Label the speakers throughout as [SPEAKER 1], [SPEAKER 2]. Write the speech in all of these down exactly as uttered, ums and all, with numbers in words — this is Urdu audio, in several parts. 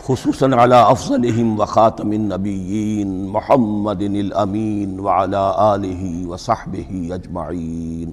[SPEAKER 1] خصوصاً علی افضلہم وخاتم النبیین محمد الامین وعلی آلہ وصحبہ اجمعین.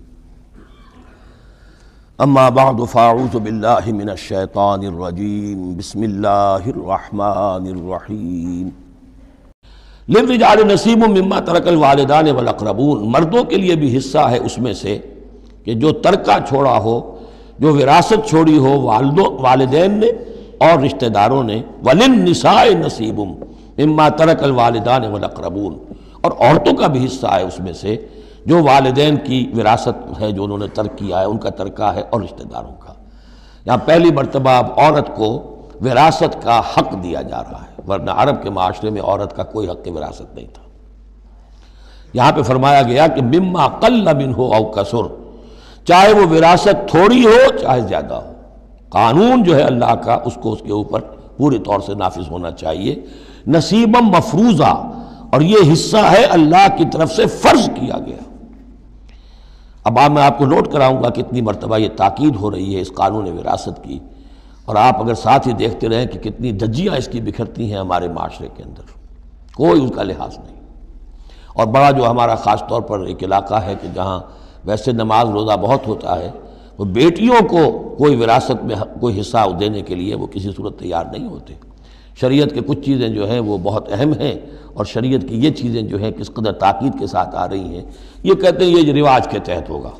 [SPEAKER 1] اما بعد فاعوذ باللہ من الشیطان الرجیم. بسم اللہ الرحمن الرحیم. للرجال نصیب مما ترک الوالدان والاقربون. مردوں کے لیے بھی حصہ ہے اس میں سے کہ جو ترکہ چھوڑا ہو، جو وراثت چھوڑی ہو والدوں والدین نے اور رشتہ داروں نے. وللنساء نصیب مما ترک الوالدان والاقربون. اور عورتوں کا بھی حصہ ہے اس میں سے جو والدین کی وراثت ہے، جو انہوں نے ترک کیا ہے، ان کا ترکہ ہے، اور رشتہ داروں کا. یہاں پہلی مرتبہ اب عورت کو وراثت کا حق دیا جا رہا ہے، ورنہ عرب کے معاشرے میں عورت کا کوئی حق وراثت نہیں تھا. یہاں پہ فرمایا گیا کہ مما قل منہ او کثر، چاہے وہ وراثت تھوڑی ہو چاہے زیادہ ہو، قانون جو ہے اللہ کا اس کو اس کے اوپر پورے طور سے نافذ ہونا چاہیے. نصیبا مفروضہ، اور یہ حصہ ہے اللہ کی طرف سے فرض کیا گیا. اب آپ میں آپ کو نوٹ کراؤں گا کتنی مرتبہ یہ تاکید ہو رہی ہے اس قانون وراثت کی، اور آپ اگر ساتھ ہی دیکھتے رہیں کہ کتنی دھجیاں اس کی بکھرتی ہیں ہمارے معاشرے کے اندر، کوئی اس کا لحاظ نہیں. اور بڑا جو ہمارا خاص طور پر ایک علاقہ ہے کہ جہاں ویسے نماز روزہ بہت ہوتا ہے، وہ بیٹیوں کو کوئی وراثت میں کوئی حصہ دینے کے لیے وہ کسی صورت تیار نہیں ہوتے. شریعت کے کچھ چیزیں جو ہیں وہ بہت اہم ہیں، اور شریعت کی یہ چیزیں جو ہیں کس قدر تاکید کے ساتھ آ رہی ہیں، یہ کہتے ہیں یہ رواج کے تحت ہوگا.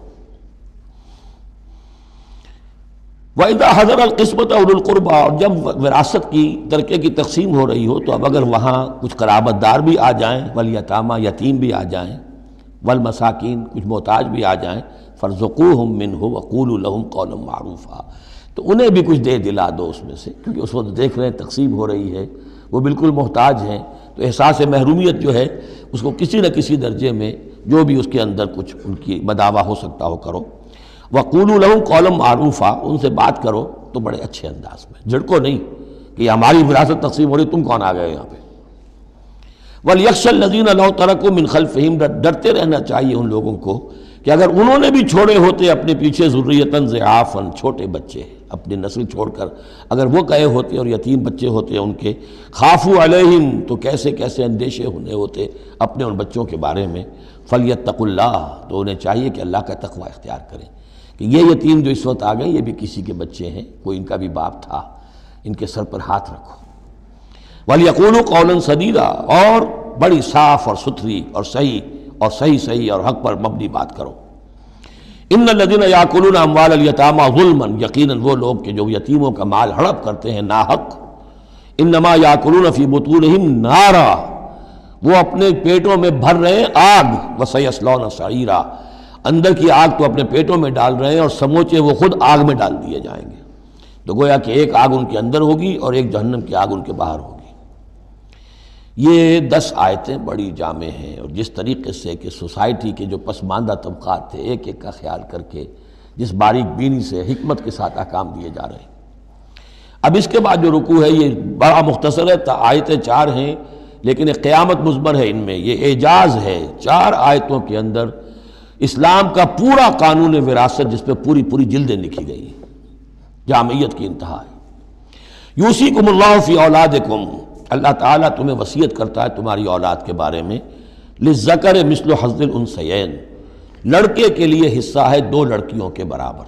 [SPEAKER 1] وَإِذَا حَضَرَ الْقِسْمَةَ أُولُو الْقُرْبَى، اور جب وراثت کی ترکے کی تقسیم ہو رہی ہو تو اب اگر وہاں کچھ قرابت دار بھی آ جائیں، والیتامى یتیم بھی آ جائیں، والمساکین کچھ محتاج بھی آ جائیں، فارزقوہم منہ وقولوا لہم قولا معروفا، تو انہیں بھی کچھ دے دلا دو اس میں سے، کیونکہ اس وقت دیکھ رہے ہیں تقسیم ہو رہی ہے، وہ بالکل محتاج ہیں، تو احساس محرومیت جو ہے اس کو کسی نہ کسی درجے میں جو بھی اس کے اندر کچھ ان کی بداوا ہو سکتا ہو کرو. وقولوا لہم قولا معروفا، ان سے بات کرو تو بڑے اچھے انداز میں، جھڑکو نہیں کہ یہ ہماری وراثت تقسیم ہو رہی، تم کون آ گئے یہاں پہ. وَلْيَخْشَ الَّذِينَ لَوْ تَرَكُوا مِنْ خَلْفِهِمْ، ڈرتے رہنا چاہیے ان لوگوں کو کہ اگر انہوں نے بھی چھوڑے ہوتے اپنے پیچھے ذُرِّيَّةً ضِعَافًا، چھوٹے بچے، اپنی نسل چھوڑ کر اگر وہ گئے ہوتے اور یتیم بچے ہوتے ان کے، خافوا علیہم، تو کیسے کیسے اندیشے ہونے ہوتے اپنے ان بچوں کے بارے میں. فَلْيَتَّقُوا اللَّهَ، تو انہیں چاہیے کہ اللہ کا تقوی اختیار کریں کہ یہ یتیم جو اس وقت آ گئے یہ بھی کسی کے بچے ہیں، کوئی ان کا بھی باپ تھا، ان کے سر پر ہاتھ رکھو. وَلْيَقُولُوا قَوْلًا سَدِيدًا، اور بڑی صاف اور ستھری اور صحیح اور صحیح صحیح اور حق پر مبنی بات کرو. ان الذین یاکلون اموال الیتامی ظلما، یقیناً وہ لوگ کہ جو یتیموں کا مال ہڑپ کرتے ہیں ناحق، انما یاکلون فی بطونہم نارا، وہ اپنے پیٹوں میں بھر رہے ہیں آگ. وسیصلون سعیرا، اندر کی آگ تو اپنے پیٹوں میں ڈال رہے ہیں اور سموچے وہ خود آگ میں ڈال دیے جائیں گے. تو گویا کہ ایک آگ ان کے اندر ہوگی اور ایک جہنم کی آگ ان کے باہر ہوگی. یہ دس آیتیں بڑی جامع ہیں، اور جس طریقے سے کہ سوسائٹی کے جو پسماندہ طبقات تھے ایک ایک کا خیال کر کے جس باریک بینی سے حکمت کے ساتھ احکام دیے جا رہے ہیں. اب اس کے بعد جو رکوع ہے یہ بڑا مختصر ہے، آیتیں چار ہیں لیکن ایک قیامت مضمر ہے ان میں، یہ اعجاز ہے. چار آیتوں کے اندر اسلام کا پورا قانون وراثت جس پہ پوری پوری جلدیں لکھی گئی ہیں، جامعیت کی انتہا ہے. یوصیکم اللہ فی اولادکم، اللہ تعالیٰ تمہیں وصیت کرتا ہے تمہاری اولاد کے بارے میں. للذکر مثل حظ الانثیین، لڑکے کے لیے حصہ ہے دو لڑکیوں کے برابر.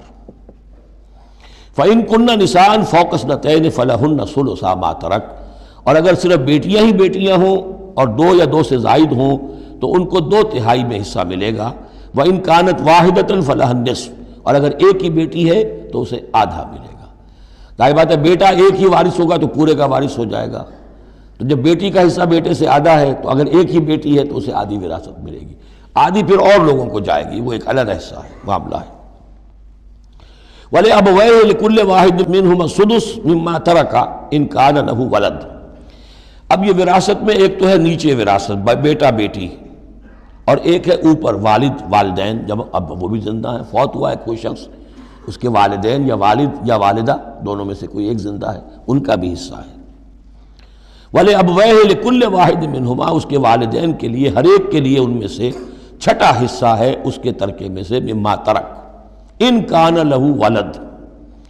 [SPEAKER 1] فإن كن نساء فوق اثنتین فلہن ثلث ما ترک، اور اگر صرف بیٹیاں ہی بیٹیاں ہوں اور دو یا دو سے زائد ہوں تو ان کو دو تہائی میں حصہ ملے گا. وإن كانت واحدۃ فلہا النصف، اور اگر ایک ہی بیٹی ہے تو اسے آدھا ملے گا. ظاہر بات ہے بیٹا ایک ہی وارث ہوگا تو پورے کا وارث ہو جائے گا، تو جب بیٹی کا حصہ بیٹے سے آدھا ہے تو اگر ایک ہی بیٹی ہے تو اسے آدھی وراثت ملے گی، آدھی پھر اور لوگوں کو جائے گی، وہ ایک الگ حصہ ہے، معاملہ ہے. وَلِأَبَوَيْهِ لِكُلِّ وَاحِدٍ مِّنْهُمَا السُّدُسُ مِمَّا تَرَكَ إِن كَانَ لَهُ وَلَدٌ. اب یہ وراثت میں ایک تو ہے نیچے وراثت بیٹا بیٹی، اور ایک ہے اوپر والد والدین، جب اب وہ بھی زندہ ہیں، فوت ہوا ہے کوئی شخص، اس کے والدین یا والد یا والدہ دونوں میں سے کوئی ایک زندہ ہے، ان کا بھی حصہ ہے. وَلِأَبْوَيْهِ لِكُلِّ وَاحِدٍ مِّنْهُمَا، اس کے والدین کے لیے ہر ایک کے لیے ان میں سے چھٹا حصہ ہے اس کے ترکے میں سے، مما ترک ان کان لہو ولد،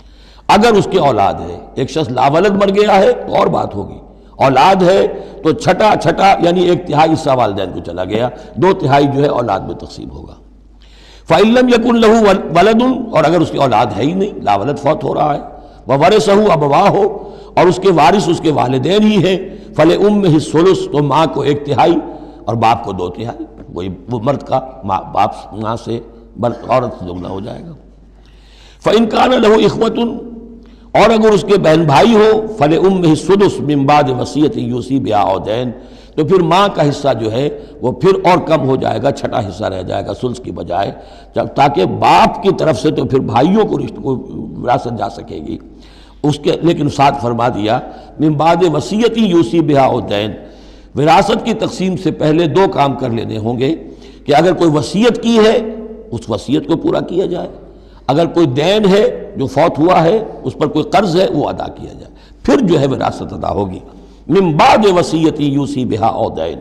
[SPEAKER 1] اگر اس کے اولاد ہے، ایک شخص لاولد مر گیا ہے تو اور بات ہوگی، اولاد ہے تو چھٹا چھٹا یعنی ایک تہائی حصہ والدین کو چلا گیا، دو تہائی جو ہے اولاد میں تقسیم ہوگا۔ فَإِن لَمْ يَكُن لَهُ وَلَدٌ، اور اگر اس کی اولاد ہے ہی نہیں، لاولد فوت ہو رہا ہے، وَوَرِثَهُ أَبَوَاهُ، اور اس کے وارث اس کے والدین ہی ہیں، فَلِأُمِّهِ الثُّلُثُ، تو ماں کو ایک تہائی اور باپ کو دو تہائی، وہی وہ مرد کا باپ ماں سے عورت سے دگنا ہو جائے گا۔ فَإِن كَانَ لَهُ إِخْوَةٌ، اور اگر اس کے بہن بھائی ہو، فَلِأُمِّهِ السُّدُسُ مِن بَعْدِ وَصِيَّةٍ يُوصِي بِهَا أَوْ دَيْنٍ، تو پھر ماں کا حصہ جو ہے وہ پھر اور کم ہو جائے گا، چھٹا حصہ رہ جائے گا سلس کی بجائے، تاکہ باپ کی طرف سے تو پھر بھائیوں کو رشتہ کو وراثت جا سکے گی اس کے، لیکن ساتھ فرما دیا من بعد وصیت یوصی بہا او دین، وراثت کی تقسیم سے پہلے دو کام کر لینے ہوں گے کہ اگر کوئی وصیت کی ہے اس وصیت کو پورا کیا جائے، اگر کوئی دین ہے جو فوت ہوا ہے اس پر کوئی قرض ہے وہ ادا کیا جائے، پھر جو ہے وراثت ادا ہوگی۔ من بعد وصیت یوصی بہا او دین،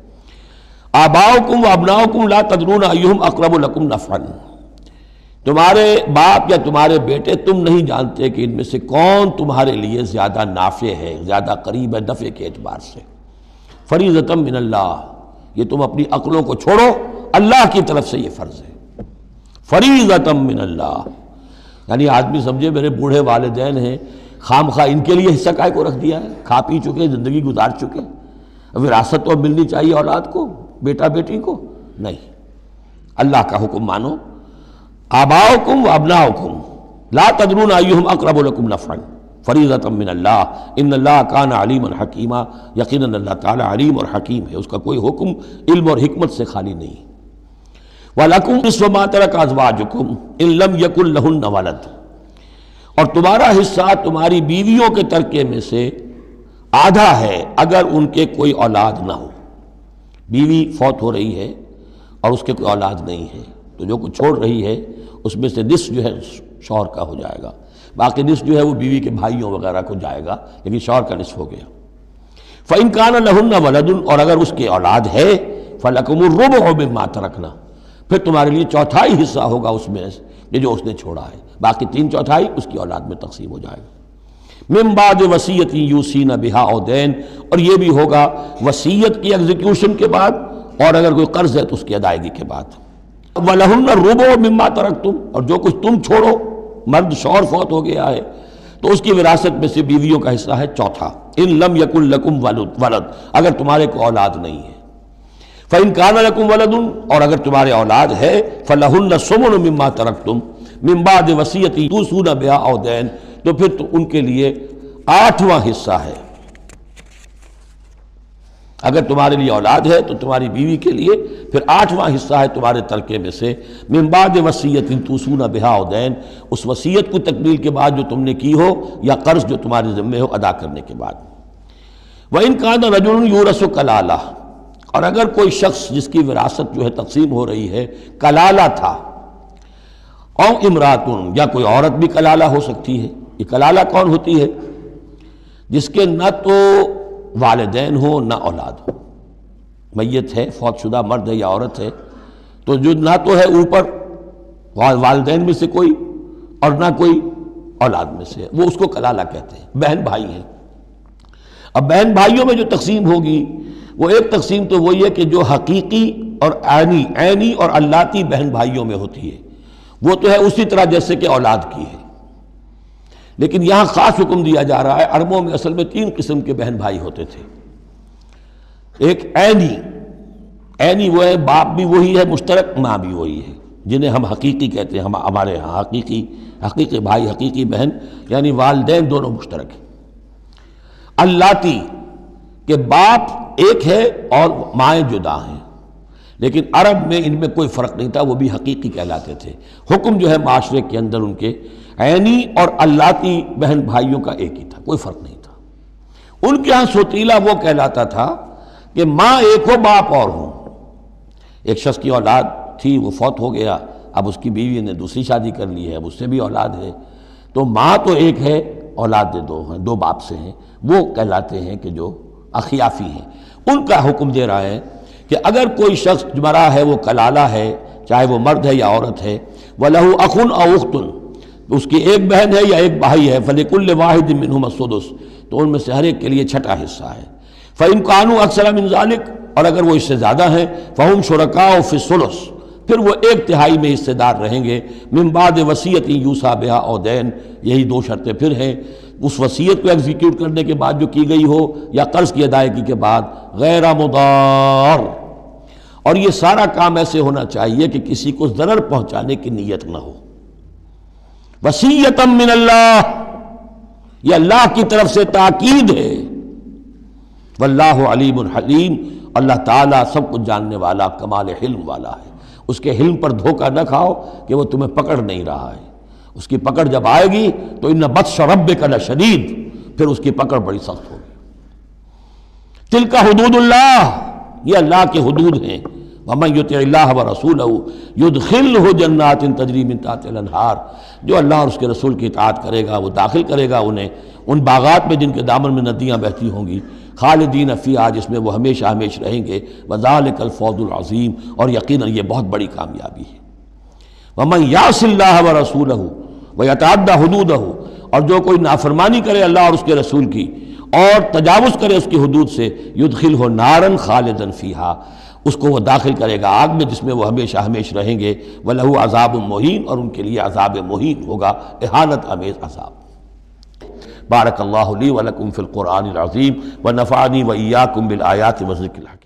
[SPEAKER 1] آباؤکم و ابناؤکم لا تدرون ایہم اقرب لکم نفعا، تمہارے باپ یا تمہارے بیٹے تم نہیں جانتے کہ ان میں سے کون تمہارے لیے زیادہ نافع ہے، زیادہ قریب ہے نفع کے اعتبار سے۔ فریضۃ من اللہ، یہ تم اپنی عقلوں کو چھوڑو، اللہ کی طرف سے یہ فرض ہے، فریضۃ من اللہ، یعنی آدمی سمجھے میرے بوڑھے والدین ہیں، خام خواہ ان کے لیے حصہ کائے کو رکھ دیا ہے، کھا پی چکے، زندگی گزار چکے، وراثت تو ملنی چاہیے اولاد کو، بیٹا بیٹی کو، نہیں، اللہ کا حکم مانو۔ آباؤکم و ابناؤکم لا تدرون ایہم اقرب لکم نفعا فریضۃ من اللہ ان اللہ کان علیما حکیما، یقیناً اللہ تعالیٰ علیم اور حکیم ہے، اس کا کوئی حکم علم اور حکمت سے خالی نہیں۔ وَلَكُمْ نِصْفُ مَا تَرَكَ أَزْوَاجُكُمْ إِن لَّمْ يَكُن لَّهُنَّ وَلَدٌ، اور تمہارا حصہ تمہاری بیویوں کے ترکے میں سے آدھا ہے اگر ان کے کوئی اولاد نہ ہو، بیوی فوت ہو رہی ہے اور اس کے کوئی اولاد نہیں ہے تو جو کچھ چھوڑ رہی ہے اس میں سے نصف جو ہے شوہر کا ہو جائے گا، باقی نصف جو ہے وہ بیوی کے بھائیوں وغیرہ کو جائے گا، لیکن شوہر کا نصف ہو گیا۔ فَإِن كَانَ لَهُنَّ وَلَدٌ، اور اگر اس کے اولاد ہے، فَلَكُمُ الرُّبُعُ مِمَّا تَرَكْنَا، پھر تمہارے لیے چوتھائی حصہ ہوگا اس میں یہ جو اس نے چھوڑا ہے، باقی تین چوتھائی اس کی اولاد میں تقسیم ہو جائے گا۔ مِن بَعْدِ وَصِيَّةٍ يُوصِينَ بِهَا أَوْ دَيْنٍ، اور یہ بھی ہوگا وصیت کی ایگزیکیوشن کے بعد، اور اگر کوئی قرض ہے تو اس کی ادائیگی کے بعد۔ وَلَهُنَّ الرُّبُعُ مِمَّا تَرَكْتُمْ، اور جو کچھ تم چھوڑو، مرد شوہر فوت ہو گیا ہے تو اس کی وراثت میں سے بیویوں کا حصہ ہے چوتھا، ان لم یکن لکم ولد، اگر تمہارے کو اولاد نہیں ہے۔ فَإِن كَانَ لَكُمْ وَلَدٌ، اور اگر تمہارے اولاد ہے، فَلَهُنَّ الثُّمُنُ مِمَّا تَرَكْتُمْ مِن بَعْدِ وَصِيَّةٍ تُوصُونَ بِهَا أَوْ دَيْنٍ، تو پھر تو ان کے لیے آٹھواں حصہ ہے، اگر تمہارے لیے اولاد ہے تو تمہاری بیوی کے لیے پھر آٹھواں حصہ ہے تمہارے ترکے میں سے، من بعد وصیت توصون بہا او دین، اس وصیت کو تکمیل کے بعد جو تم نے کی ہو یا قرض جو تمہارے ذمہ ہو ادا کرنے کے بعد۔ وَإِن كَانَ رَجُلٌ يُورَثُ كَلَالَةً، اور اگر کوئی شخص جس کی وراثت جو ہے تقسیم ہو رہی ہے کلالہ تھا، او امراتن، یا کوئی عورت بھی کلالہ ہو سکتی ہے۔ یہ کلالہ کون ہوتی ہے؟ جس کے نہ تو والدین ہو نہ اولاد ہو، میت ہے، فوت شدہ مرد ہے یا عورت ہے، تو جو نہ تو ہے اوپر والدین میں سے کوئی اور نہ کوئی اولاد میں سے، وہ اس کو کلالہ کہتے ہیں۔ بہن بھائی ہیں، اب بہن بھائیوں میں جو تقسیم ہوگی وہ ایک تقسیم تو وہی ہے کہ جو حقیقی اور عینی عینی اور اللاتی بہن بھائیوں میں ہوتی ہے، وہ تو ہے اسی طرح جیسے کہ اولاد کی ہے، لیکن یہاں خاص حکم دیا جا رہا ہے۔ عربوں میں اصل میں تین قسم کے بہن بھائی ہوتے تھے، ایک عینی، عینی وہ ہے باپ بھی وہی ہے، مشترک ماں بھی وہی ہے، جنہیں ہم حقیقی کہتے ہیں، ہم ہمارے ہاں حقیقی حقیقی بھائی حقیقی بہن، یعنی والدین دونوں مشترک ہیں۔ اللاتی کہ باپ ایک ہے اور مائیں جدا ہیں، لیکن عرب میں ان میں کوئی فرق نہیں تھا، وہ بھی حقیقی کہلاتے تھے۔ حکم جو ہے معاشرے کے اندر ان کے عینی اور اللاتی بہن بھائیوں کا ایک ہی تھا، کوئی فرق نہیں تھا۔ ان کے ہاں سوتیلا وہ کہلاتا تھا کہ ماں ایک ہو باپ اور ہوں، ایک شخص کی اولاد تھی وہ فوت ہو گیا، اب اس کی بیوی نے دوسری شادی کر لی ہے، اب اس سے بھی اولاد ہے، تو ماں تو ایک ہے، اولاد دو ہیں، دو باپ سے ہیں، وہ کہلاتے ہیں کہ جو اخیافی ہیں۔ ان کا حکم دے رہا ہے کہ اگر کوئی شخص مرا ہے وہ کلالہ ہے، چاہے وہ مرد ہے یا عورت ہے، وَلَهُ أَخٌ أَوْ أُخْتٌ، اس کی ایک بہن ہے یا ایک بھائی ہے، فَلِكُلِّ وَاحِدٍ مِّنْهُمَا السُّدُسُ، تو ان میں سے ہر ایک کے لیے چھٹا حصہ ہے۔ فَإِنْ كَانُوا أَكْثَرَ مِنْ ذَلِكَ، اور اگر وہ اس سے زیادہ ہیں، فَهُمْ شُرَكَاءُ فِي الثُّلُثِ، پھر وہ ایک تہائی میں حصے دار رہیں گے، من بعد وصیت یوصی بہا او دین، یہی دو شرطیں پھر ہیں، اس وصیت کو ایگزیکیوٹ کرنے کے بعد جو کی گئی ہو یا قرض کی ادائیگی کے بعد، غیر مضار، اور یہ سارا کام ایسے ہونا چاہیے کہ کسی کو ضرر پہنچانے کی نیت نہ ہو۔ وصیۃ من اللہ، یہ اللہ کی طرف سے تاکید ہے۔ واللہ علیم حلیم، اللہ تعالیٰ سب کچھ جاننے والا، کمال حلم والا ہے۔ اس کے حلم پر دھوکہ نہ کھاؤ کہ وہ تمہیں پکڑ نہیں رہا ہے، اس کی پکڑ جب آئے گی تو ان بطش ربک لشدید، پھر اس کی پکڑ بڑی سخت ہوگی۔ تلک حدود اللہ، یہ اللہ کے حدود ہیں۔ وَمَن يُطِعِ اللَّهَ وَرَسُولَهُ يُدْخِلْهُ جَنَّاتٍ تَجْرِي مِن تَحْتِهَا الْأَنْهَارُ، جو اللہ اور اس کے رسول کی اطاعت کرے گا وہ داخل کرے گا انہیں ان باغات میں جن کے دامن میں ندیاں بہتی ہوں گی، خالدین فیہا، جس میں وہ ہمیشہ ہمیش رہیں گے، وَذَلِكَ الْفَوْزُ الْعَظِيمُ، اور یقیناً یہ بہت بڑی کامیابی ہے۔ وَمَن يَعْصِ اللَّهَ وَرَسُولَهُ وَيَتَعَدَّ حُدُودَهُ، اور جو کوئی نافرمانی کرے اللہ اور اس کے رسول کی اور تجاوز کرے اس کی حدود سے، يُدْخِلْهُ نَارًا خَالِدًا فِيهَا، اس کو وہ داخل کرے گا آگ میں جس میں وہ ہمیشہ ہمیش رہیں گے، وَلَهُ عَذَابٌ مُہِینٌ، اور ان کے لیے عذاب مہین ہوگا، اہانت آمیز عذاب۔ بارک اللہ لی ولکم فی القرآن العظیم ونفعنی وإیاکم بالآیات والذکر الحکیم۔